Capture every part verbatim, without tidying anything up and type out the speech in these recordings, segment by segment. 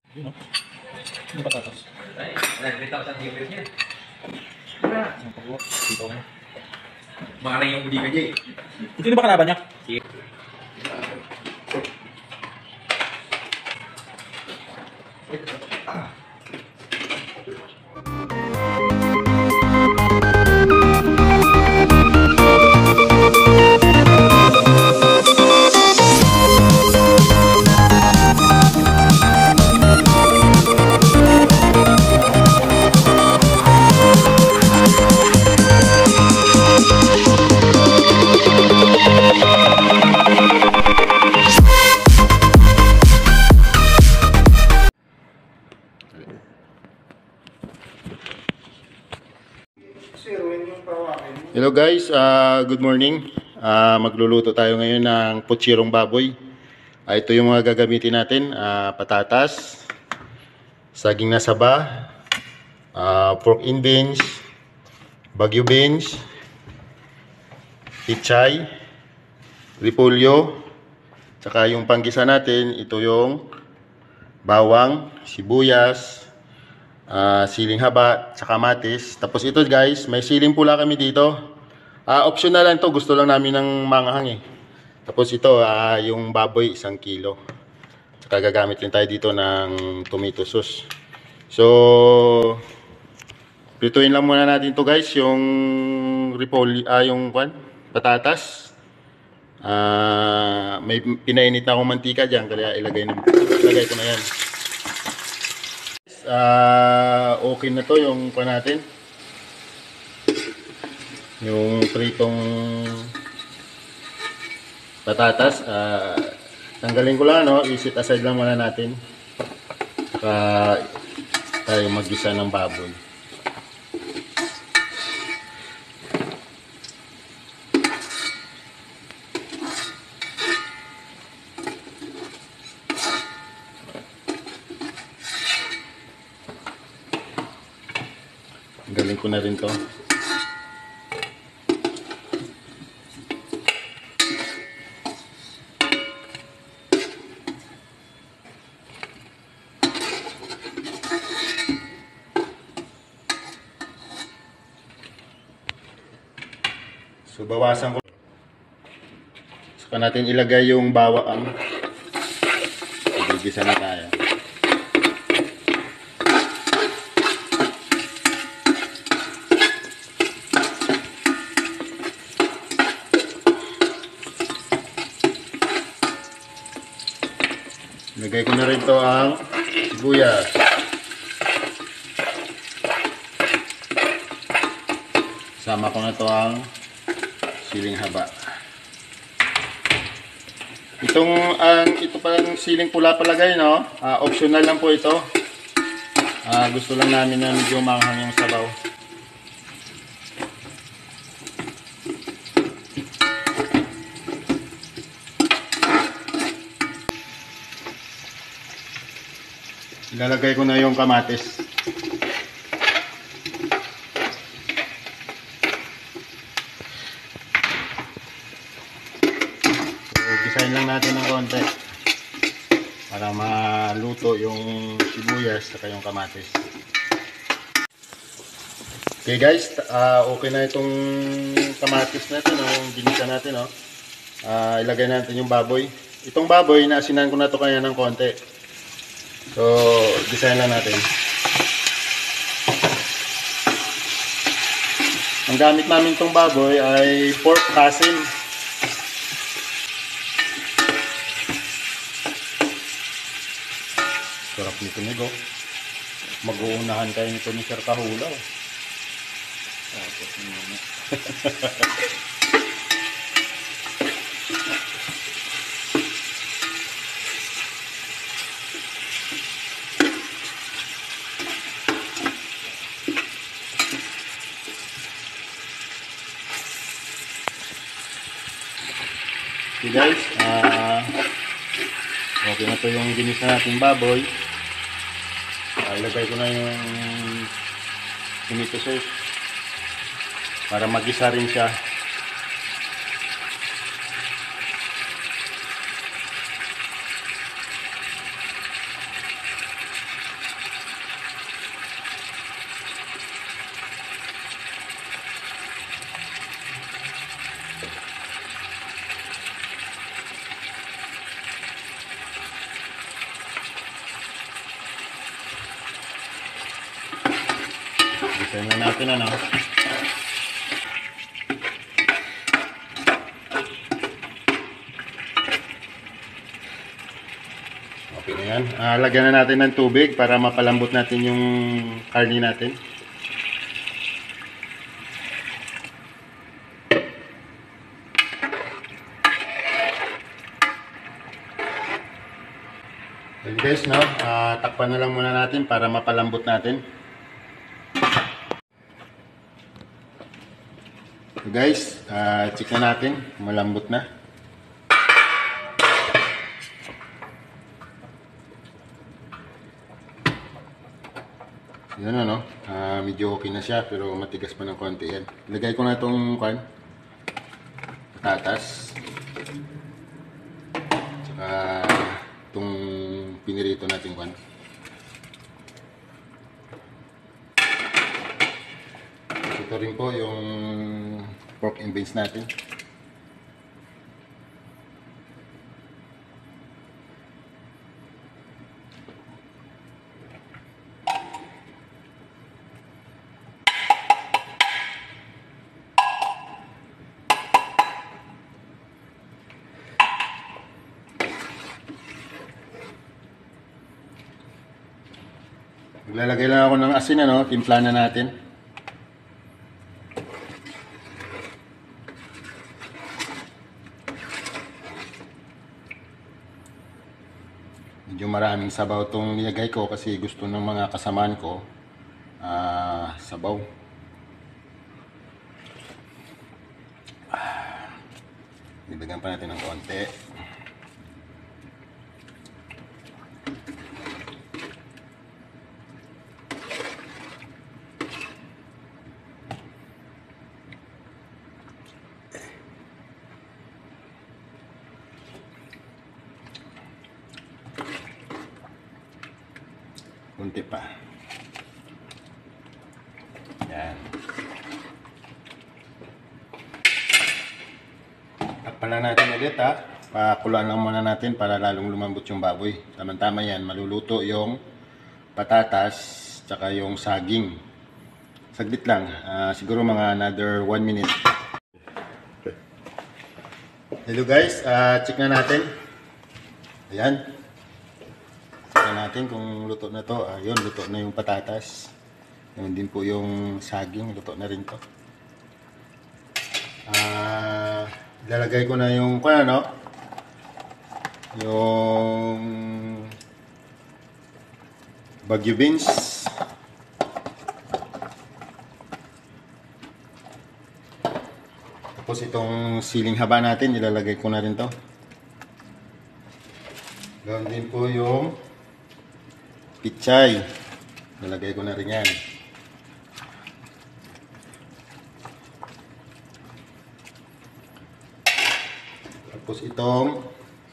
Yun o. Yung patatas. Ay, nag-rita ko sa favorite niya. Ang pagwa. Dito ko. Makarang yung udi ka dyan. Sino ba kalaban niya? Hello guys, uh, good morning. Uh, magluluto tayo ngayon ng putsirong baboy. Uh, ito yung mga gagamitin natin. Uh, patatas, saging na saba, uh, pork in beans, bagyo beans, pichay, repolyo, tsaka yung panggisa natin, ito yung bawang, sibuyas, Uh, siling haba, tsaka kamatis. Tapos ito guys, may siling pula kami dito. Uh, optional lang to, gusto lang namin ng manghang eh. Tapos ito, uh, yung baboy, isang kilo. Tsaka gagamit din tayo dito ng tomato sauce. So, prituin lang muna natin to guys, yung repolyo, uh, yung kwan, patatas. Uh, may pinainit na akong mantika dyan, kaya ilagay, na, ilagay ko na yan. Uh, okay na to yung pa natin, yung pritong patatas. Uh, tanggalin ko lang, no? I-set aside lang muna natin saka tayo mag-gisa ng baboy. Galing ko na rin to. So bawasan ko. Saka natin ilagay yung bawang. Gigisa na tayo. Lagay ko na rin to ang sibuyas. Sama ko na to ang siling haba. Itong ang uh, ito parang siling pula palagay, no? Uh, optional lang po ito. Uh, gusto lang namin na medyo manghang yung sabaw. Ilalagay ko na yung kamatis. So, gisahin lang natin ng konti para maluto yung sibuyas at yung kamatis. Okay guys, uh, okay na itong kamatis natin, yung ginisa natin. Oh. Uh, ilagay natin yung baboy. Itong baboy, naasinan ko na ito kaya ng konti. So, gisahin lang natin. Ang gamit namin itong baboy ay pork kasim. Sarap nito nito. Mag-uunahan kayo nito ni Sir Kahula. Tapos naman. Okay guys, uh, okay na to yung ginis na natin baboy. Uh, ilagay ko na yung tomato sauce para mag-isa rin siya. Hintayin na natin ano. Okay na yan. Uh, lagyan na natin ng tubig para mapalambot natin yung karne natin. So guys, no, uh, takpan na lang muna natin para mapalambot natin. So guys, uh, check na natin, malambot na. Yan ano, uh, medyo okay na siya pero matigas pa ng konti yan. Ilagay ko na itong kwan, patatas. Tsaka itong pinirito natin kwan. Ito rin po yung pork and beans natin. Maglalagay lang ako ng asin, ano, timpla na natin. Medyo maraming sabaw itong nilagay ko kasi gusto ng mga kasamaan ko uh, sabaw. Ibigyan pa natin ng konti. Kunti pa. Yan. Takpan lang natin ulit ha. Pakuluan lang muna natin para lalong lumambot yung baboy. Tama-tama yan. Maluluto yung patatas tsaka yung saging. Saglit lang. Uh, siguro mga another one minute. Hello guys. Uh, check na natin. Ayan. Natin kung luto na to. Ayun, luto na yung patatas. Yun din po yung saging, luto na rin to. Ah, uh, lalagay ko na yung kung ano, yung Baguio beans. Tapos itong siling haba natin, ilalagay ko na rin to. Gawin din po yung pichay. Nalagay ko na rin yan. Tapos itong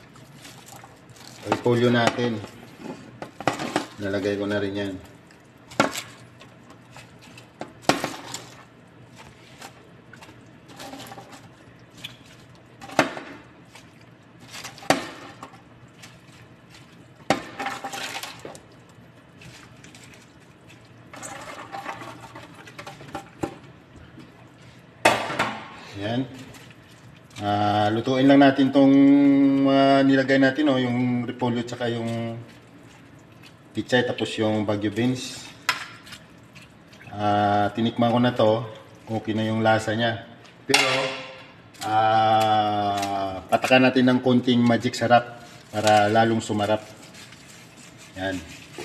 repolyo natin. Nalagay ko na rin yan. Yan. Uh, lutuin lang natin tong uh, nilagay natin, oh, yung repolyo tsaka yung pichay tapos yung Baguio beans. Uh, tinikman ko na to. Okay na yung lasa niya. Pero uh, patakan natin ng konting magic sarap para lalong sumarap. Yan.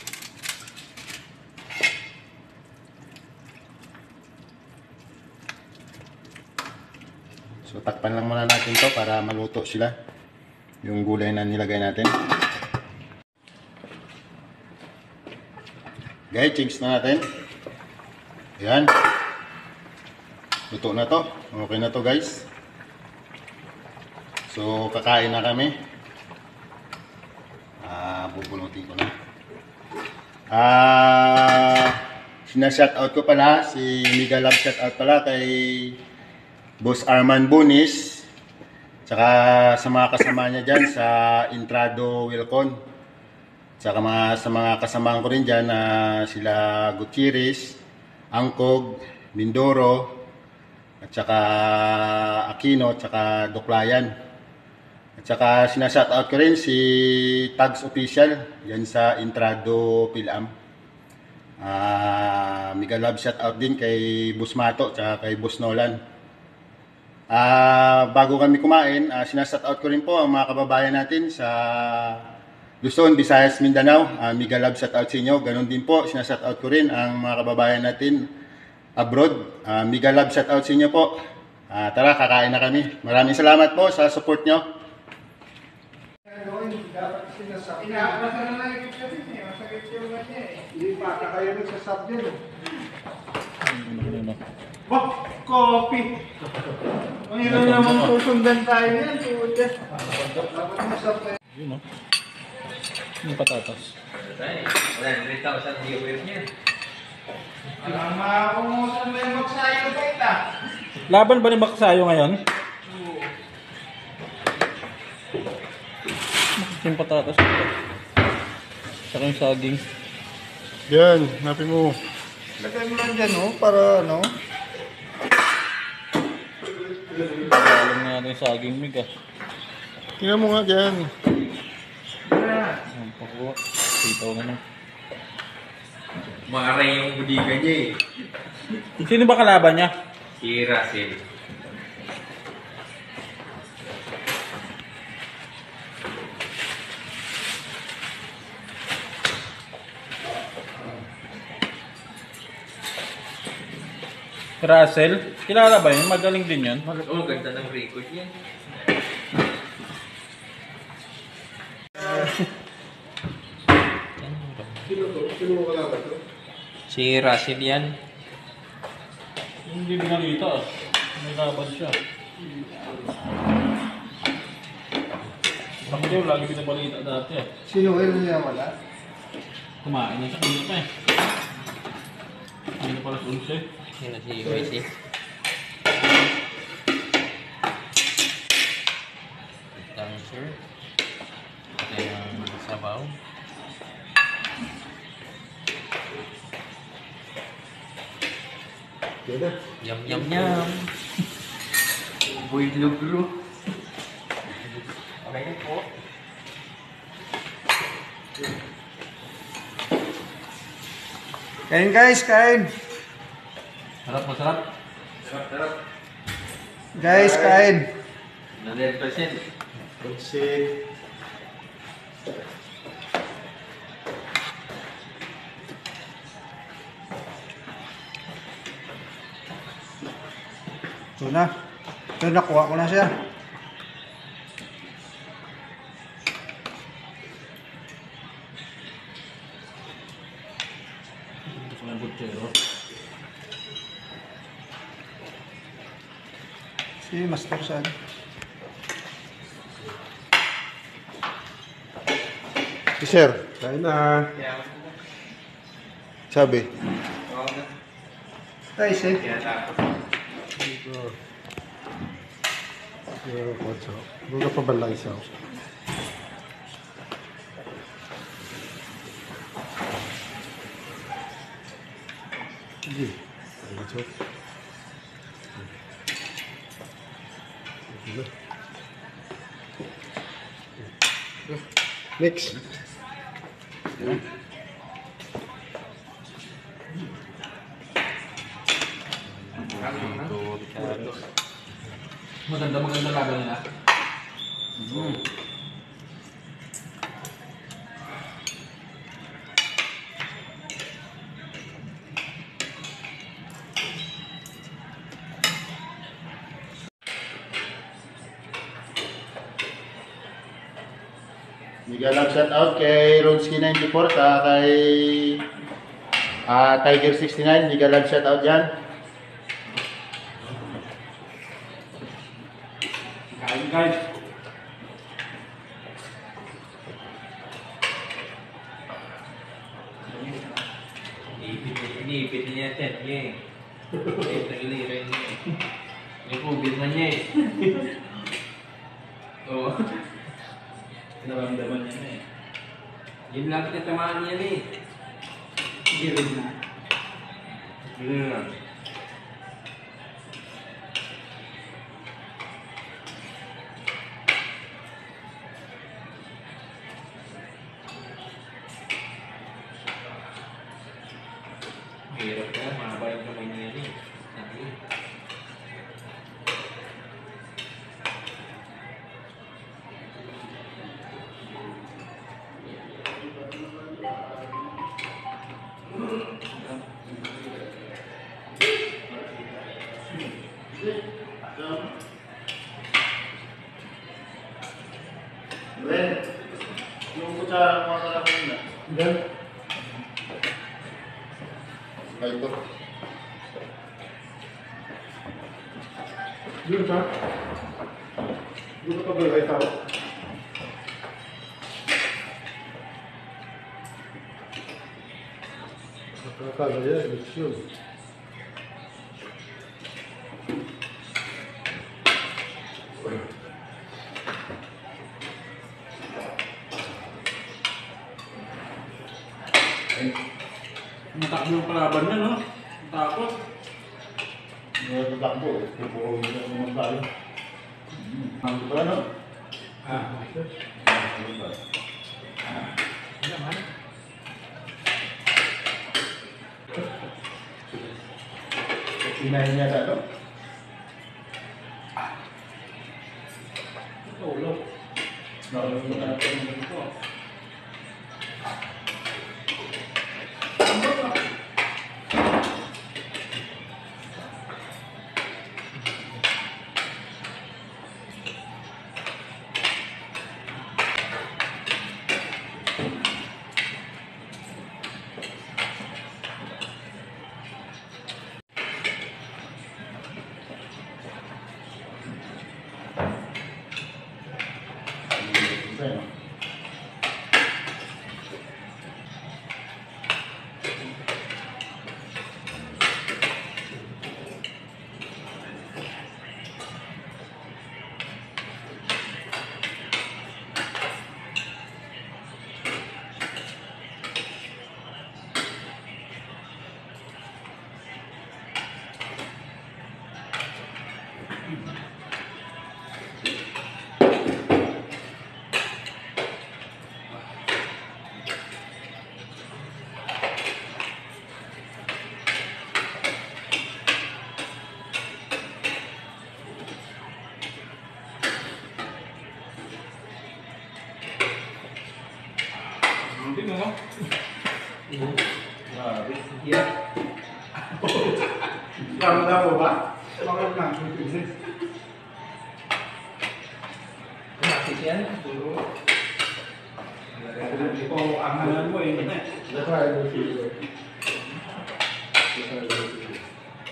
So takpan lang muna natin to para maluto sila yung gulay na nilagay natin. Guys, change na natin. Ayan. Luto na to. Okay na to guys. So kakain na kami. Ah, bubunutin ko na. Ah, sina-shoutout ko pala si Mega Love, shoutout pala kay Boss Arman Bonis, tsaka sa mga kasama niya dyan sa Intrado Wilcon, tsaka mga, sa mga kasamahan ko rin dyan na uh, sila Gutierrez, Angkog, Mindoro, at saka Aquino, at saka Duklayan. At saka sinashoutout ko rin si Tags Official yan sa Intrado Pilam. Uh, mega love shoutout din kay Boss Mato at saka kay Boss Nolan. Uh, bago kami kumain, uh, sinashoutout ko rin po ang mga kababayan natin sa Luzon, Visayas, Mindanao. Uh, mega love shoutout sa inyo. Ganon din po, sinashoutout ko rin ang mga kababayan natin abroad. Uh, mega love shoutout sa inyo po. Uh, tara, kakain na kami. Maraming salamat po sa support nyo. Dapat sinasab. Inaabasa na lang yung kasi niya. Masakit yung niya eh. Hindi pa, kakayo nagsasab yun. Bak, coffee. Ang hirap naman susundan tayo yan. Dapat masab tayo. Yun o. Yung patatas. Wala, three thousand viewers niya. Alam mo, kumusan mo yung magsayo ba ita? Laban ba ni Baksayo ngayon? Yung patatas. Saka yung saging. Yan, hanapin mo. Lagay mo lang dyan, oh, para ano. Alam na natin yung saging mig ah. Tingnan mo nga dyan. Ang pakuha. Sitaw na lang. Mga yung budiga niya eh. Sino ba kalaban niya? Si Russell. Russell? Kilala ba yun? Magaling din yun. Oh, ganda ng record niya. Si Russell yan. Hindi binalita ah. May laban siya. Bakit yun? Lagi binabalita dati ah. Sino will niya wala? Kumain na siya. Hindi pa eh. Hindi na pala sa ulse. Yan na si Y C. Dancer. Ito yung sabaw. Yum yum yum. Boy lugro. Okay na po. Kain guys, kain. Sarap, masarap. Sarap, sarap. Guys, kain. one hundred percent. Kunsit. Ito na. Ito, nakuha ko na siya. Gusto ko ng butsero. Si Master San. Si Sir, kain na. Sabi. Tay, si. Yo, what's up? Buka pa balay sa. Sige. What's up? Mix. Maganda, maganda laban nila. Mm. Mega love shout out kay Ronski ninety-four sa kay ah, Tiger sixty-nine. Mega love shout out dyan. Kain guys. Ipit, iniipit niya yan. Yeah. Ipit na ilirin niya. Yung kubit man niya eh. Oo. Naramdaman niya na eh. Yun lang tatamaan niya eh. Girid na. Bili na. Hirap na, mahaba yung kamay niya eh. Sabi. Ben, yung kutsara mo sa lakin na. Yan. Ay, ito. Yun ka. Dito ka ba yung tao? Nakakala yan, it's yun. Matakbo yung kalaban niya, no? Tapos, Yung takbo, pupuro nito naman tayo. Ang ito ano? Ah, ito. Naman. Pinahin niya sa ito? ulo. Nakulong mo na ito. Ito. Hindi mo, no? Grabe. Yeah. Ramdam mo ba? Bakit na? Kumakit yan. Ito, ang halan mo eh. That's why I don't feel it. That's why I don't feel it.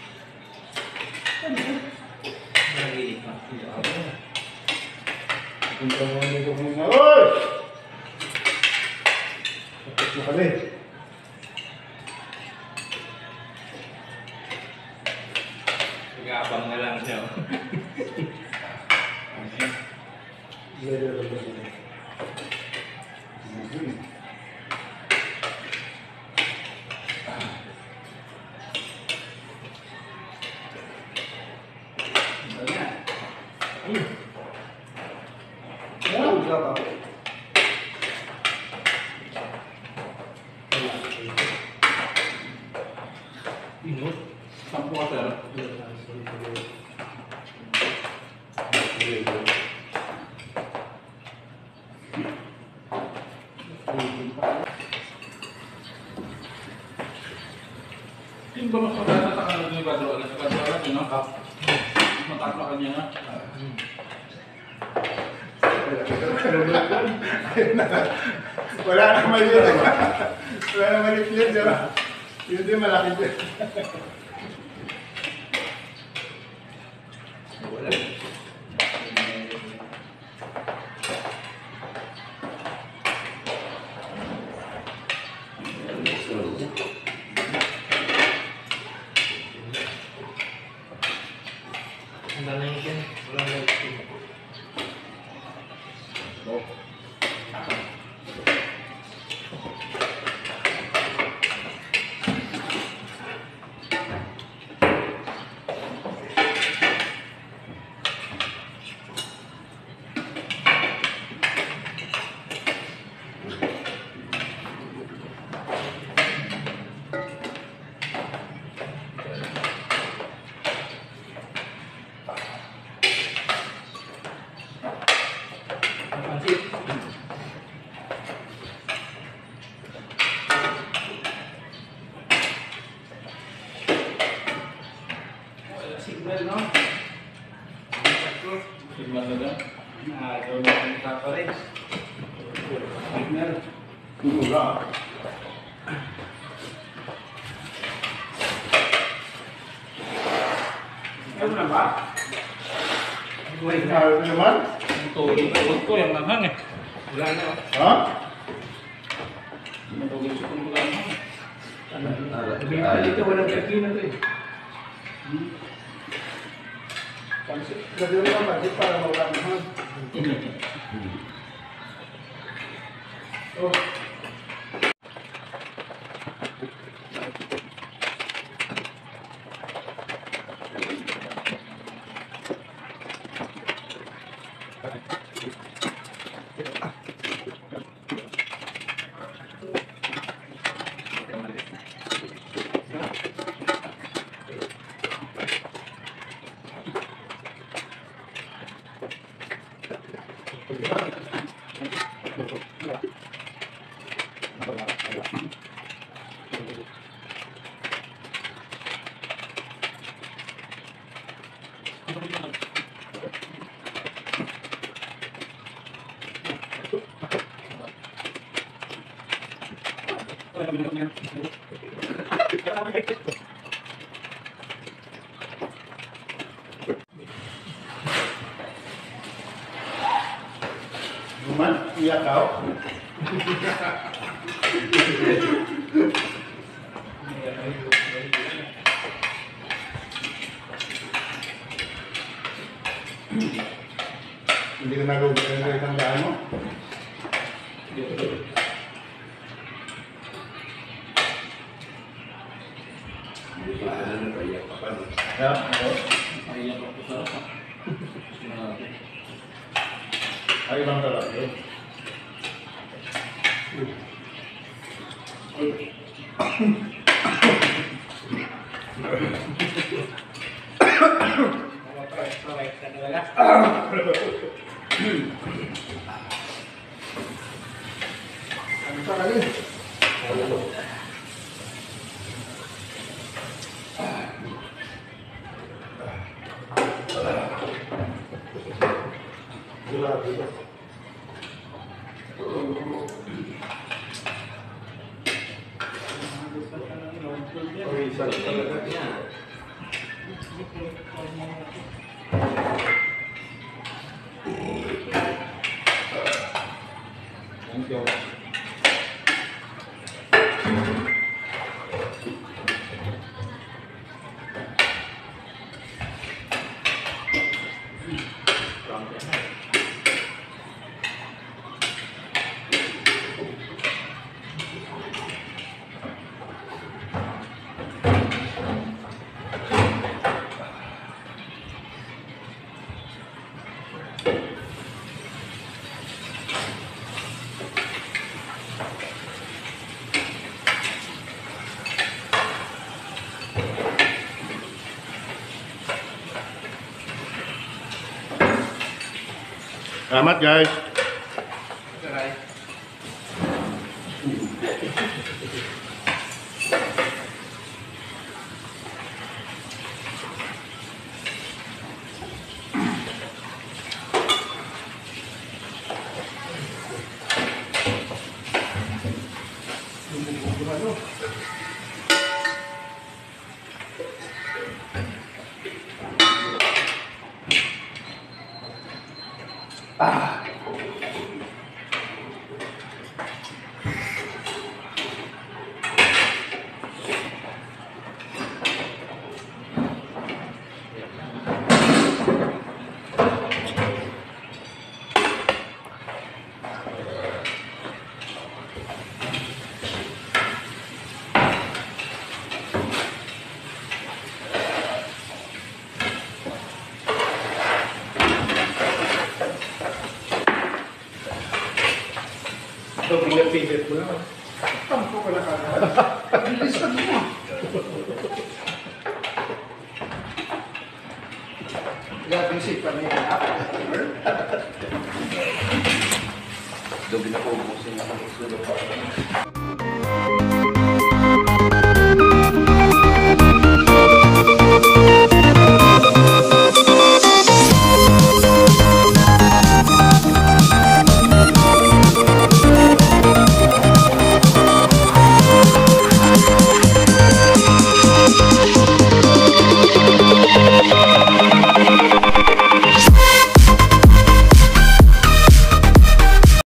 Narinig ka. Punta mo nito muna. Oy! Tapos na kami. Nag-aabang na lang siya. Leder ba ba ba? Inut. Sampu ka, sir. Yung ba mas maganda sa kanila ni Badro? Alas sa Badro alas, no? Matakla ka niya na. Wala naman yun. Wala naman yun. Yun, diba? Yun din malaki dyan. Wala. Ang dami yan. Wala na yung Malaga. Nagaw na ang papares. Signal. Wala. Ano na ba? Wait, ano naman? Ang tulog-tulog ko, yung langhang eh. Wala na. Ha? Matulog sa kong langhang. Dito walang kakina to eh. Pansit. Gagawin mo ang pansit para mawala ng hang. Oh. Naman, iyak ka. Hindi ka nagugulong ng isang daan mo? Ha? Ayan ako sa rasa. Ay, ibang talaga yun. Ano pa kali? Thank you. Selamat guys. Ito mga favorite mo naman. Tampo ko lang ka. Bilisan mo. Gabing sipan niya. Dobi na po ubusin na kami.